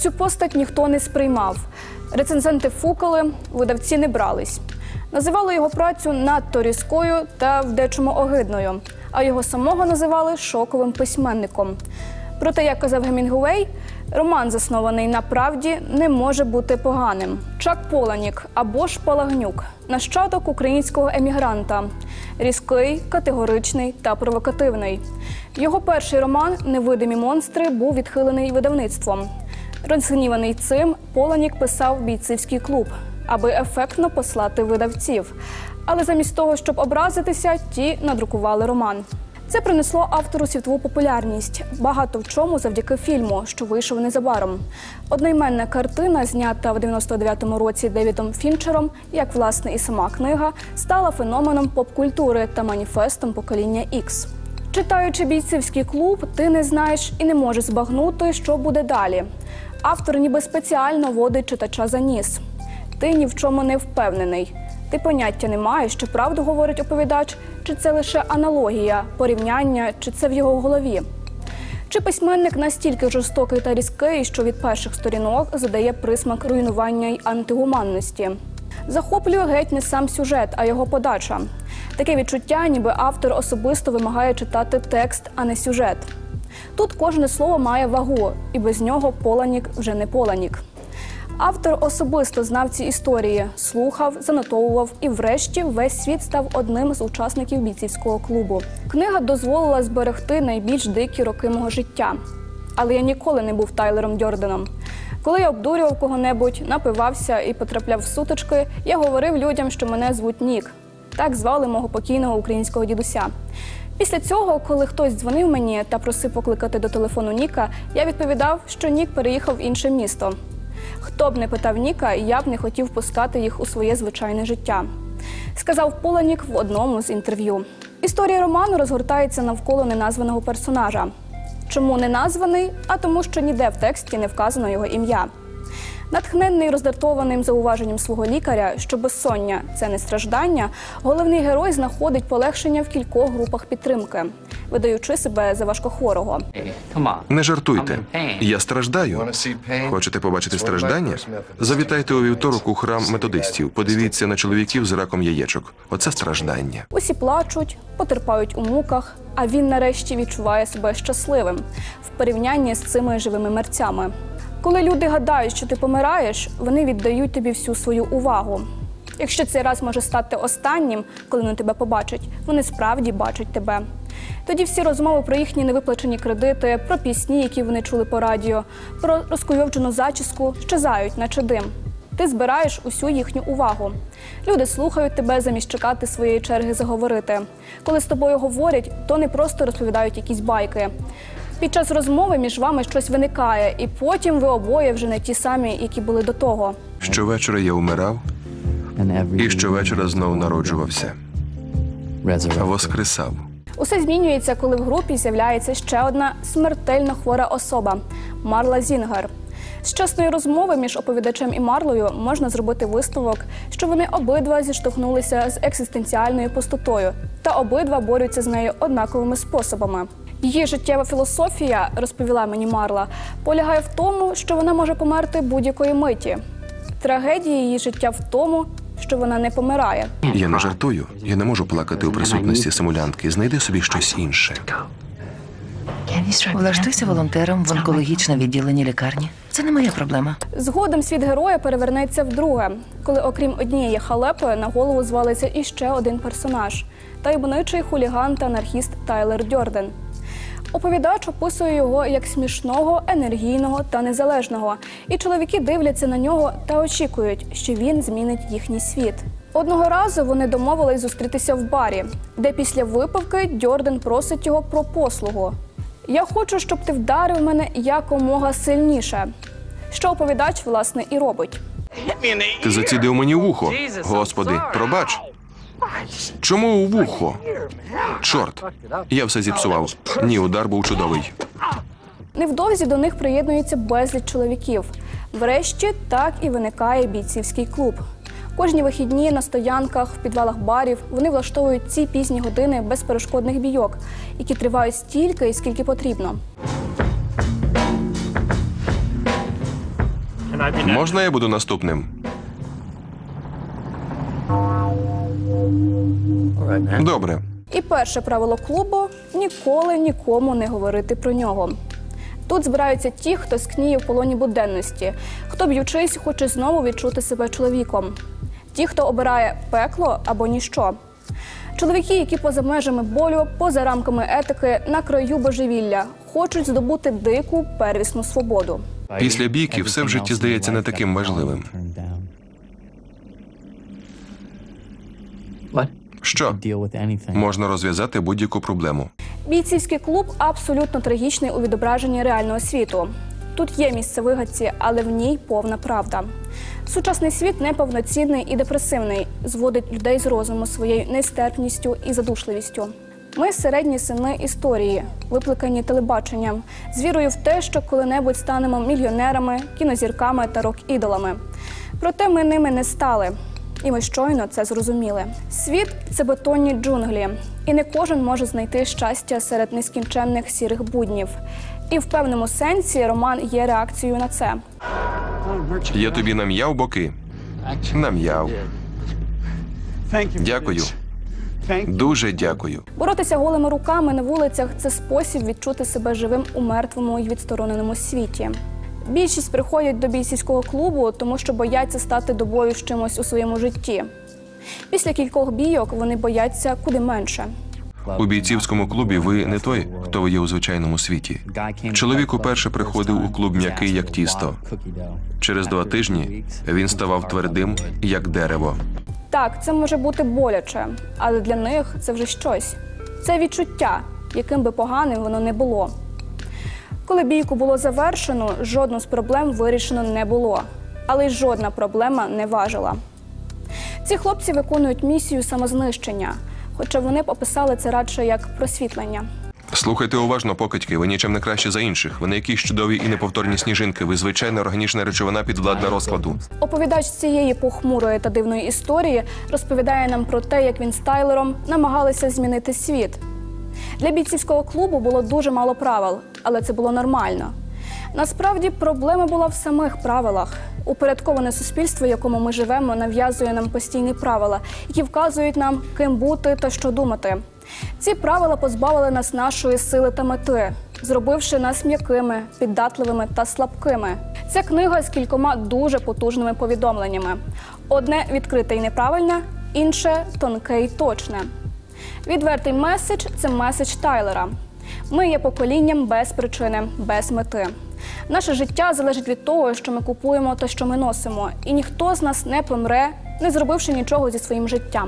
Цю постать ніхто не сприймав. Рецензенти фукали, видавці не брались. Називали його працю надто різкою та в дечому огидною, а його самого називали шоковим письменником. Проте, як казав Гемінгуей, роман, заснований на правді, не може бути поганим. Чак Поланік або ж Палагнюк – нащадок українського емігранта. Різкий, категоричний та провокативний. Його перший роман «Невидимі монстри» був відхилений видавництвом. Розгніваний цим, Поланік писав «Бійцівський клуб», аби ефектно послати видавців. Але замість того, щоб образитися, ті надрукували роман. Це принесло автору світову популярність, багато в чому завдяки фільму, що вийшов незабаром. Одноіменна картина, знята в 99-му році Девідом Фінчером, як, власне, і сама книга, стала феноменом поп-культури та маніфестом покоління Ікс. Читаючи «Бійцівський клуб», ти не знаєш і не можеш збагнути, що буде далі. Автор ніби спеціально водить читача за ніс. Ти ні в чому не впевнений. Ти поняття не маєш, чи правду говорить оповідач, чи це лише аналогія, порівняння, чи це в його голові. Чи письменник настільки жорстокий та різкий, що від перших сторінок задає присмак руйнування й антигуманності. Захоплює геть не сам сюжет, а його подача. Таке відчуття, ніби автор особисто вимагає читати текст, а не сюжет. Тут кожне слово має вагу, і без нього Поланік вже не Поланік. Автор особисто знав ці історії, слухав, занотовував і врешті весь світ став одним з учасників бійцівського клубу. Книга дозволила зберегти найбільш дикі роки мого життя. Але я ніколи не був Тайлером Дьорденом. Коли я обдурював кого-небудь, напивався і потрапляв в сутички, я говорив людям, що мене звуть Нік. Так звали мого покійного українського дідуся. Після цього, коли хтось дзвонив мені та просив покликати до телефону Ніка, я відповідав, що Нік переїхав в інше місто. Хто б не питав Ніка, я б не хотів пускати їх у своє звичайне життя. Сказав Поланік в одному з інтерв'ю. Історія роману розгортається навколо неназваного персонажа. Чому неназваний? А тому, що ніде в тексті не вказано його ім'я. Натхненний роздратованим зауваженням свого лікаря, що безсоння – це не страждання, головний герой знаходить полегшення в кількох групах підтримки, видаючи себе за важкохворого. Не жартуйте. Я страждаю. Хочете побачити страждання? Завітайте у вівторок у храм методистів. Подивіться на чоловіків з раком яєчок. Оце страждання. Усі плачуть, потерпають у муках, а він нарешті відчуває себе щасливим в порівнянні з цими живими мерцями. Коли люди гадають, що ти помираєш, вони віддають тобі всю свою увагу. Якщо цей раз може стати останнім, коли вони тебе побачать, вони справді бачать тебе. Тоді всі розмови про їхні невиплачені кредити, про пісні, які вони чули по радіо, про розкуйовджену зачіску щезають, наче дим. Ти збираєш усю їхню увагу. Люди слухають тебе замість чекати своєї черги заговорити. Коли з тобою говорять, то не просто розповідають якісь байки. Під час розмови між вами щось виникає, і потім ви обоє вже не ті самі, які були до того. Щовечора я умирав, і щовечора знов народжувався. Воскресав. Усе змінюється, коли в групі з'являється ще одна смертельно хвора особа – Марла Зінгер. З чесної розмови між оповідачем і Марлою можна зробити висновок, що вони обидва зіштовхнулися з екзистенціальною пустотою та обидва борються з нею однаковими способами. Її життєва філософія, розповіла мені Марла, полягає в тому, що вона може померти будь-якої миті. Трагедія її життя в тому, що вона не помирає. Я не жартую. Я не можу плакати у присутності симулянтки. Знайди собі щось інше. Влаштуйся волонтером в онкологічне відділення лікарні. Це не моя проблема. Згодом світ героя перевернеться вдруге, коли окрім однієї халепи на голову звалиться іще один персонаж – таємничий хуліган та анархіст Тайлер Дьорден. Оповідач описує його як смішного, енергійного та незалежного. І чоловіки дивляться на нього та очікують, що він змінить їхній світ. Одного разу вони домовились зустрітися в барі, де після випивки Дьорден просить його про послугу. «Я хочу, щоб ти вдарив мене якомога сильніше», що оповідач, власне, і робить. Ти зацідив мені вухо. Господи, пробач. Чому у вухо? Чорт, я все зіпсував. Ні, удар був чудовий. Невдовзі до них приєднується безліч чоловіків. Врешті так і виникає бійцівський клуб. Кожні вихідні на стоянках, в підвалах барів вони влаштовують ці пізні години безперешкодних бійок, які тривають стільки, скільки потрібно. Можна я буду наступним? Добре. І перше правило клубу – ніколи нікому не говорити про нього. Тут збираються ті, хто скніє в полоні буденності, хто, б'ючись, хоче знову відчути себе чоловіком. Ті, хто обирає пекло або ніщо. Чоловіки, які поза межами болю, поза рамками етики, на краю божевілля, хочуть здобути дику первісну свободу. Після бійки все в житті здається не таким важливим. Що? Можна розв'язати будь-яку проблему. Бійцівський клуб абсолютно трагічний у відображенні реального світу. Тут є місце вигадці, але в ній повна правда. Сучасний світ неповноцінний і депресивний, зводить людей з розуму своєю нестерпністю і задушливістю. Ми середні сини історії, викликані телебаченням, з вірою в те, що коли-небудь станемо мільйонерами, кінозірками та рок-ідолами. Проте ми ними не стали. І ми щойно це зрозуміли. Світ – це бетонні джунглі. І не кожен може знайти щастя серед нескінченних сірих буднів. І в певному сенсі роман є реакцією на це. Я тобі нам'яв боки. Нам'яв. Дякую. Дуже дякую. Боротися голими руками на вулицях – це спосіб відчути себе живим у мертвому і відстороненому світі. Більшість приходять до бійцівського клубу, тому що бояться стати до бою з чимось у своєму житті. Після кількох бійок вони бояться куди менше. У бійцівському клубі ви не той, хто ви є у звичайному світі. Чоловік уперше приходив у клуб м'який, як тісто. Через 2 тижні він ставав твердим, як дерево. Так, це може бути боляче, але для них це вже щось. Це відчуття, яким би поганим воно не було. Коли бійку було завершено, жодну з проблем вирішено не було. Але й жодна проблема не важила. Ці хлопці виконують місію самознищення, хоча вони б описали це радше як просвітлення. Слухайте уважно, покидьки, ви нічим не краще за інших. Ви не якісь чудові і неповторні сніжинки, ви звичайна органічна речовина підвладна розкладу. Оповідач цієї похмурої та дивної історії розповідає нам про те, як він з Тайлером намагалися змінити світ. Для бійцівського клубу було дуже мало правил, але це було нормально. Насправді, проблема була в самих правилах. Упорядковане суспільство, в якому ми живемо, нав'язує нам постійні правила, які вказують нам, ким бути та що думати. Ці правила позбавили нас нашої сили та мети, зробивши нас м'якими, піддатливими та слабкими. Ця книга з кількома дуже потужними повідомленнями. Одне відкрите і неправильне, інше тонке і точне. Відвертий меседж – це меседж Тайлера. Ми є поколінням без причини, без мети. Наше життя залежить від того, що ми купуємо та що ми носимо. І ніхто з нас не помре, не зробивши нічого зі своїм життям.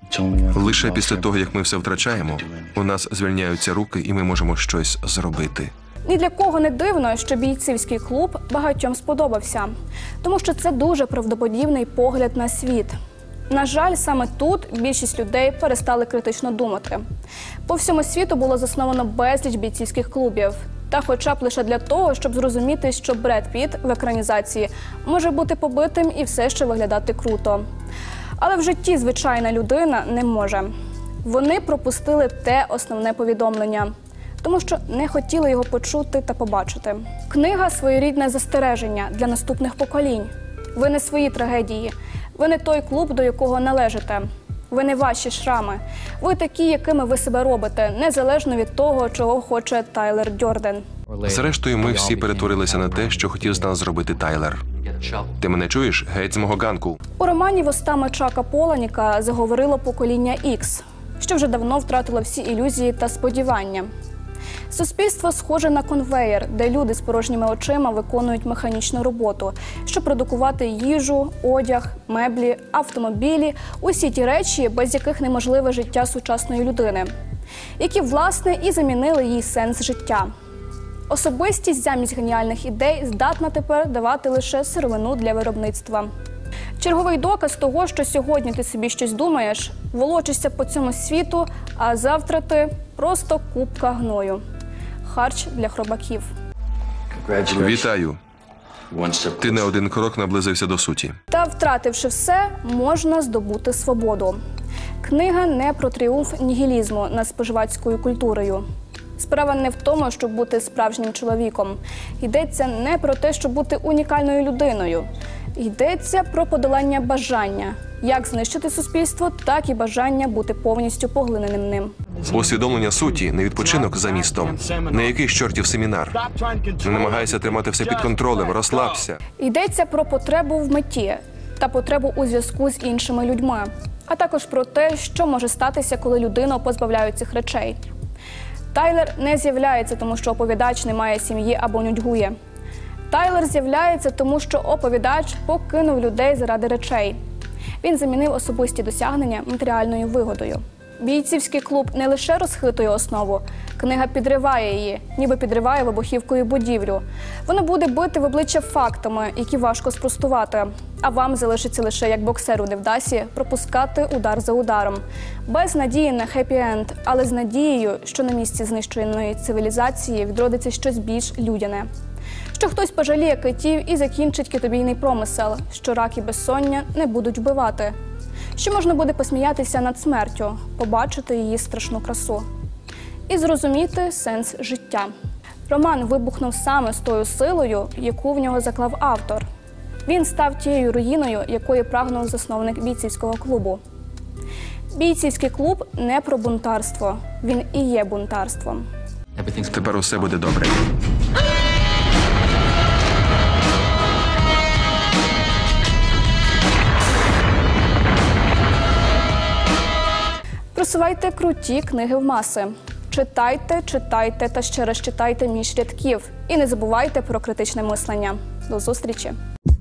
Лише після того, як ми все втрачаємо, у нас звільняються руки і ми можемо щось зробити. Ні для кого не дивно, що бійцівський клуб багатьом сподобався. Тому що це дуже правдоподібний погляд на світ. На жаль, саме тут більшість людей перестали критично думати. По всьому світу було засновано безліч бійцівських клубів. Та хоча б лише для того, щоб зрозуміти, що Бред Піт в екранізації може бути побитим і все ще виглядати круто. Але в житті звичайна людина не може. Вони пропустили те основне повідомлення, тому що не хотіли його почути та побачити. Книга – своєрідне застереження для наступних поколінь. Ви не свої трагедії. Ви не той клуб, до якого належите. Ви не ваші шрами. Ви такі, якими ви себе робите, незалежно від того, чого хоче Тайлер Дьорден. Зрештою, ми всі перетворилися на те, що хотів з нас зробити Тайлер. Ти мене чуєш? Геть з мого ганку. У романі вустами Чака Поланіка заговорило покоління Ікс, що вже давно втратило всі ілюзії та сподівання. Суспільство схоже на конвеєр, де люди з порожніми очима виконують механічну роботу, щоб продукувати їжу, одяг, меблі, автомобілі – усі ті речі, без яких неможливе життя сучасної людини, які, власне, і замінили їй сенс життя. Особистість замість геніальних ідей здатна тепер давати лише сировину для виробництва. Черговий доказ того, що сьогодні ти собі щось думаєш, волочишся по цьому світу, а завтра ти – просто купка гною. Харч для хробаків. Вітаю. Ти на один крок наблизився до суті. Та, втративши все, можна здобути свободу. Книга не про тріумф нігілізму над споживацькою культурою. Справа не в тому, щоб бути справжнім чоловіком. Йдеться не про те, щоб бути унікальною людиною. Йдеться про подолання бажання. Як знищити суспільство, так і бажання бути повністю поглиненим ним. Усвідомлення суті – не відпочинок за містом, не якийсь чортів семінар. Не намагайся тримати все під контролем, розслабся. Йдеться про потребу в меті та потребу у зв'язку з іншими людьми, а також про те, що може статися, коли людину позбавляють цих речей. Тайлер не з'являється, тому що оповідач не має сім'ї або нудьгує. Тайлер з'являється, тому що оповідач покинув людей заради речей. Він замінив особисті досягнення матеріальною вигодою. Бійцівський клуб не лише розхитує основу, книга підриває її, ніби підриває вибухівкою будівлю. Вона буде бити в обличчя фактами, які важко спростувати. А вам залишиться лише, як боксеру Невдасі, пропускати удар за ударом. Без надії на хеппі-енд, але з надією, що на місці знищеної цивілізації відродиться щось більш людяне. Що хтось пожаліє китів і закінчить китобійний промисел, що рак і безсоння не будуть вбивати. Що можна буде посміятися над смертю, побачити її страшну красу. І зрозуміти сенс життя. Роман вибухнув саме з тою силою, яку в нього заклав автор. Він став тією руїною, якої прагнув засновник бійцівського клубу. Бійцівський клуб не про бунтарство. Він і є бунтарством. Тепер усе буде добре. Просувайте круті книги в маси. Читайте, читайте та ще раз читайте між рядків. І не забувайте про критичне мислення. До зустрічі!